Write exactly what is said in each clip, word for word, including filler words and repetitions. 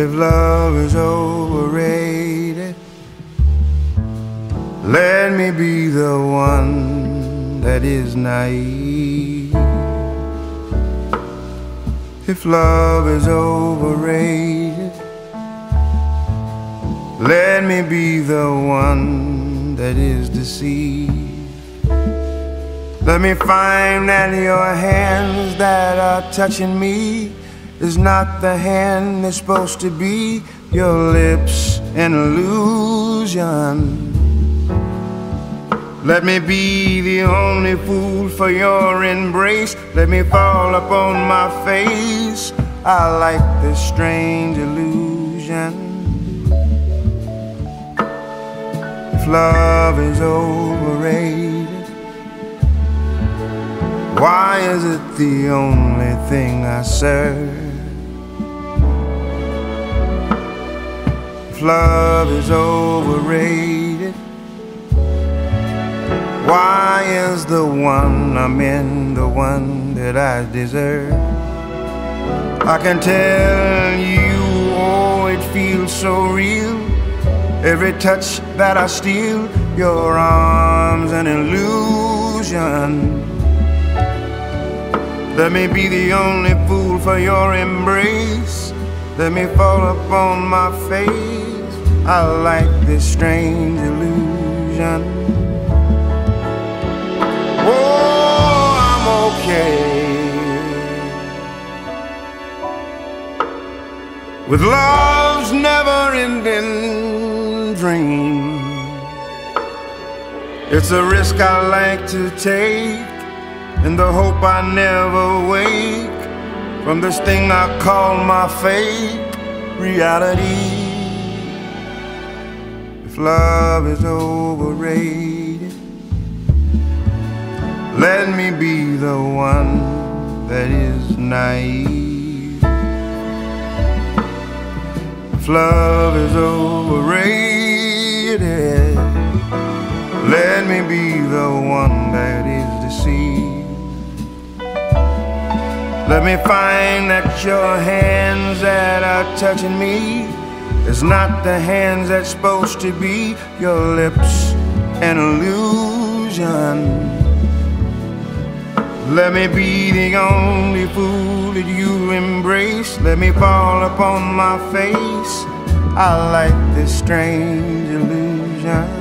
If love is overrated, let me be the one that is naive. If love is overrated, let me be the one that is deceived. Let me find that your hands that are touching me is not the hand that's supposed to be. Your lips an illusion. Let me be the only fool for your embrace. Let me fall upon my face. I like this strange illusion. If love is overrated, why is it the only thing I serve? If love is overrated, why is the one I'm in the one that I deserve? I can tell you, oh, it feels so real. Every touch that I steal, your arms an illusion. Let me be the only fool for your embrace. Let me fall upon my face. I like this strange illusion. Oh, I'm okay with love's never-ending dream. It's a risk I like to take, in the hope I never wake from this thing I call my fate, reality. If love is overrated, let me be the one that is naive. If love is overrated, let me be the one that is deceived. Let me find that your hands that are touching me is not the hands that's supposed to be. Your lips an illusion. Let me be the only fool that you embrace. Let me fall upon my face. I like this strange illusion.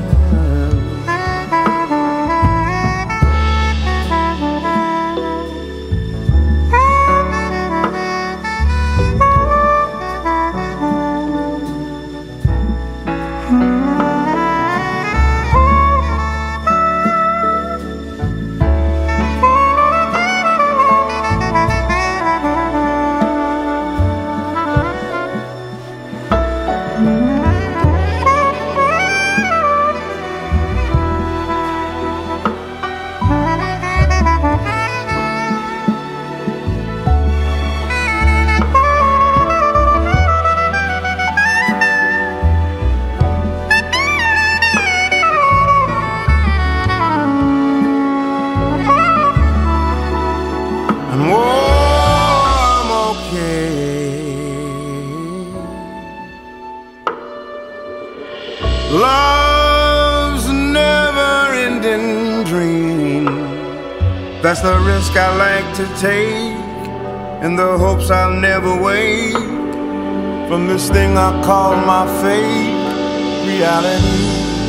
Love's never-ending dream. That's the risk I like to take, in the hopes I'll never wake from this thing I call my fate, reality.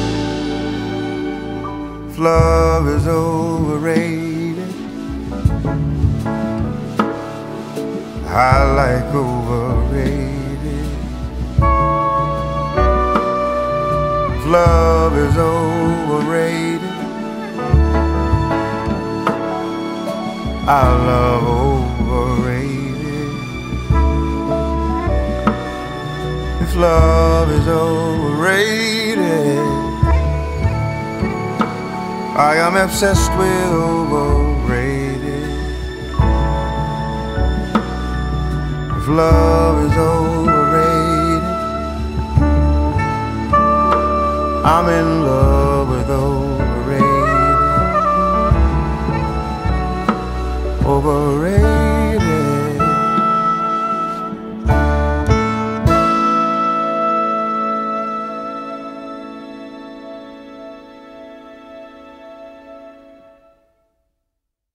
If love is overrated, I like overrated. Love is overrated, I love overrated. If love is overrated, I am obsessed with overrated. If love is overrated, I'm in love with overrated. Overrated.